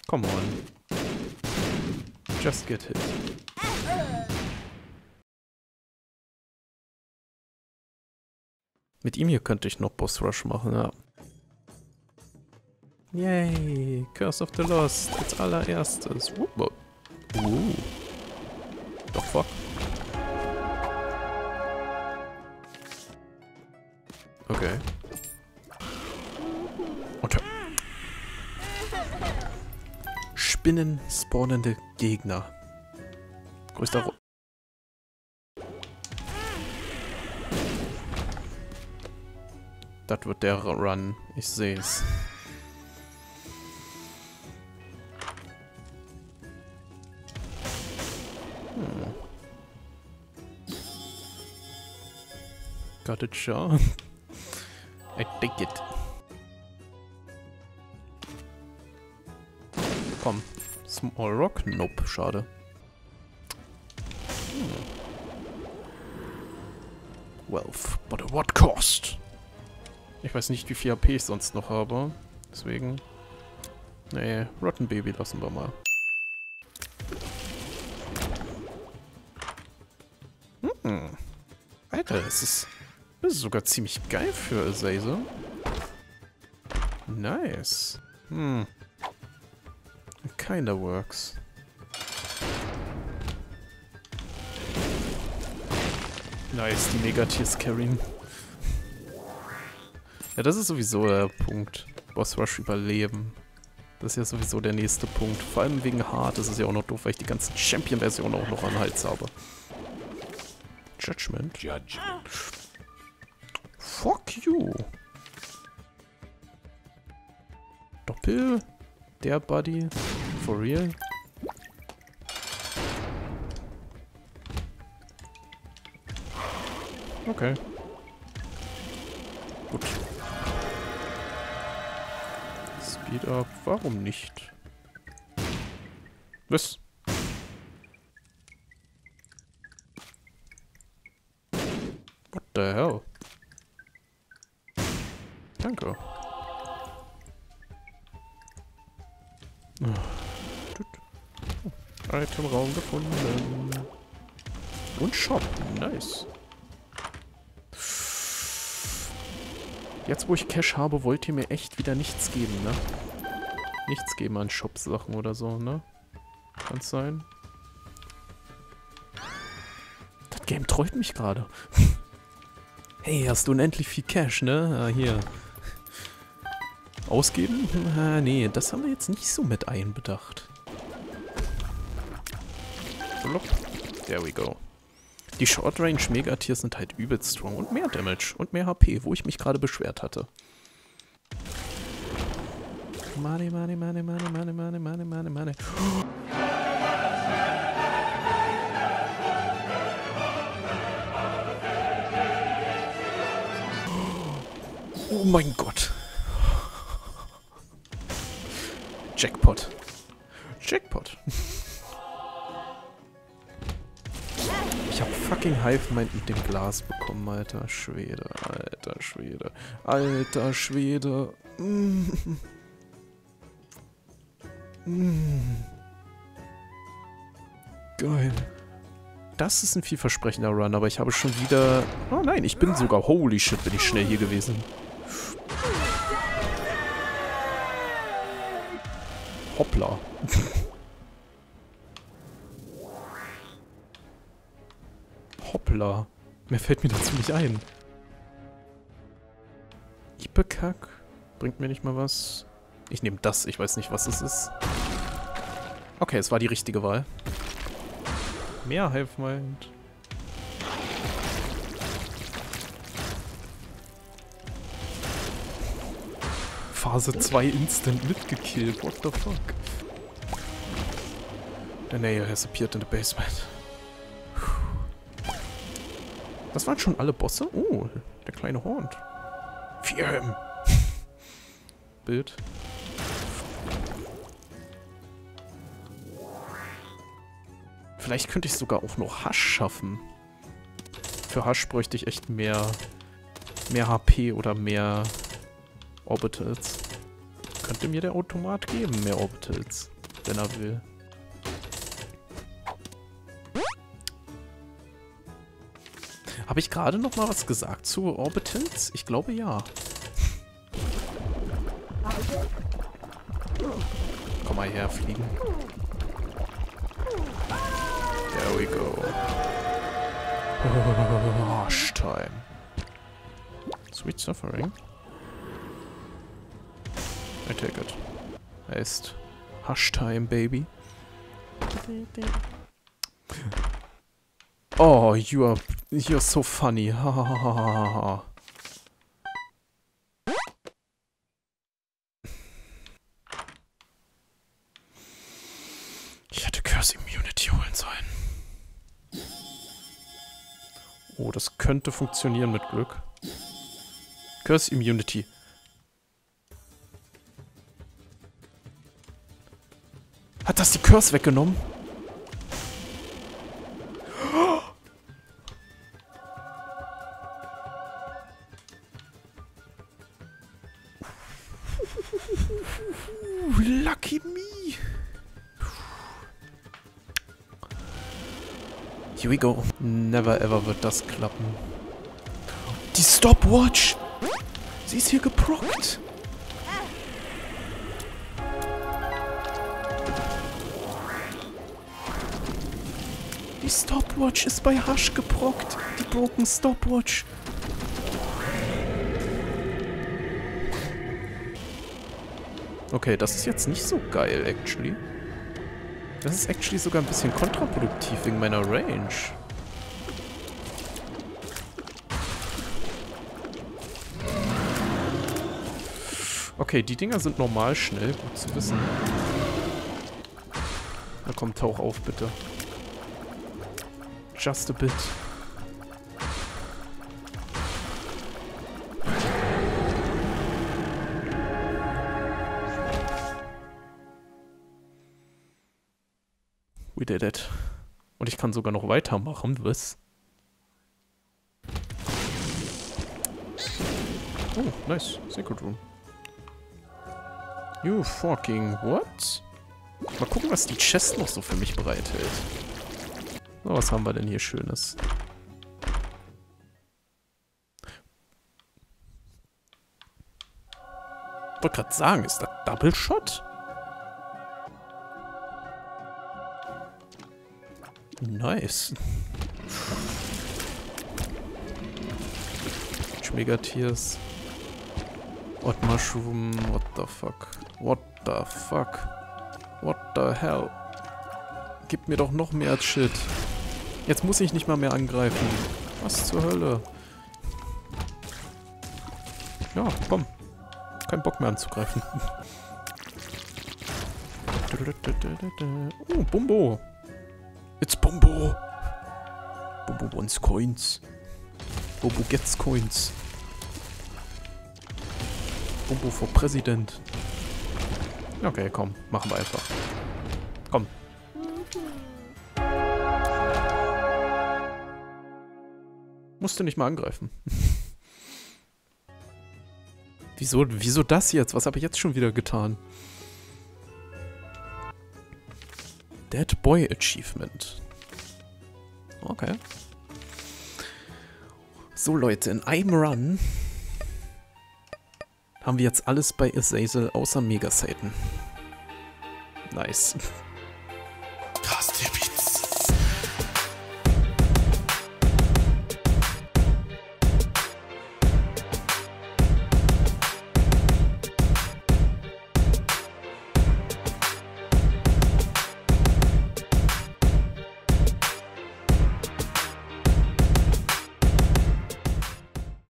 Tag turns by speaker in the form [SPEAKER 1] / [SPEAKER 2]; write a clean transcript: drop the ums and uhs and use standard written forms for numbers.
[SPEAKER 1] Come on. Just get hit. Mit ihm hier könnte ich noch Boss Rush machen, ja. Yay, Curse of the Lost als allererstes. Doch, fuck. Okay. Okay. Spinnen spawnende Gegner. Größter Das wird der Run. Ich sehe es. Got it, sure. I take it. Komm. Small Rock? Nope, schade. Wealth, but at what cost? Ich weiß nicht, wie viel HP ich sonst noch habe. Deswegen... Nee, Rotten Baby lassen wir mal. Alter, das ist sogar ziemlich geil für Azazel. Nice. Kinda works. Nice, die Megatiers carryen. Ja, das ist sowieso der Punkt. Boss Rush überleben. Das ist ja sowieso der nächste Punkt. Vor allem wegen Hard ist es ja auch noch doof, weil ich die ganzen Champion-Versionen auch noch am Hals habe. Judgment? Judgment. Fuck you. Doppel? Der Buddy? For real? Okay. Gut. Speed up. Warum nicht? Was? What the hell? Danke. Itemraum gefunden. Und Shop. Nice. Jetzt, wo ich Cash habe, wollt ihr mir echt wieder nichts geben, ne? Nichts geben an Shop-Sachen oder so, ne? Kann's sein? Das Game trollt mich gerade. Hey, hast du unendlich viel Cash, ne? Ah, hier. Ausgeben? Nee, das haben wir jetzt nicht so mit einbedacht. There we go. Die Short Range Megatiers sind halt übelst strong und mehr Damage und mehr HP, wo ich mich gerade beschwert hatte. Money, money, money, money, money, money, money, money, money. Oh mein Gott. Jackpot. Jackpot. Ich hab fucking Hive Mind mit dem Glas bekommen, alter Schwede, alter Schwede, alter Schwede. Geil. Das ist ein vielversprechender Run, aber ich habe schon wieder... Oh nein, ich bin sogar... Holy shit, bin ich schnell hier gewesen. Hoppla. Hoppla. Mehr fällt mir dazu nicht ein. Ipekack? Bringt mir nicht mal was. Ich nehme das, ich weiß nicht, was es ist. Okay, es war die richtige Wahl. Mehr Hive Mind. Phase 2 instant mitgekillt. What the fuck? The nail has appeared in the basement. Das waren schon alle Bosse? Oh, der kleine Horn. Fear him. Bild. Vielleicht könnte ich sogar auch noch Hasch schaffen. Für Hasch bräuchte ich echt mehr HP oder mehr Orbitals. Könnte mir der Automat geben, mehr Orbitals. wenn er will. Habe ich gerade noch mal was gesagt zu Orbitals? Ich glaube ja. Komm mal her, fliegen. There we go. Hush time. Sweet suffering. I take it. Heißt Hush time, baby. Oh, you're so funny. Ha ha ha ha ha. Ich hätte Curse Immunity holen sollen. Oh, das könnte funktionieren mit Glück. Curse Immunity. Hat das die Curse weggenommen? Lucky me. Here we go. Never ever wird das klappen. Die Stopwatch! Sie ist hier geprockt. Die Stopwatch ist bei Hush geprockt. Die Broken Stopwatch. Okay, das ist jetzt nicht so geil, actually. Das ist actually sogar ein bisschen kontraproduktiv wegen meiner Range. Okay, die Dinger sind normal schnell. Gut zu wissen. Na komm, tauch auf, bitte. Just a bit. We did it. Und ich kann sogar noch weitermachen, was? Oh, nice. Secret Room. You fucking what? Mal gucken, was die Chest noch so für mich bereithält. So, was haben wir denn hier Schönes? Ich wollte gerade sagen, ist das Double Shot? Nice. Schmegatiers. What Mushroom? What the fuck? What the fuck? What the hell? Gib mir doch noch mehr Shit. Jetzt muss ich nicht mal mehr angreifen. Was zur Hölle? Ja, komm. Kein Bock mehr anzugreifen. Oh, Bumbo. It's Bumbo. Bumbo wants coins. Bumbo gets coins. Bumbo for President. Okay, komm. Machen wir einfach. Komm. Musst du nicht mal angreifen. Wieso das jetzt? Was habe ich jetzt schon wieder getan? Dead Boy Achievement. Okay. So Leute, in einem Run haben wir jetzt alles bei Azazel außer Mega Satan. Nice. Krass, Typ.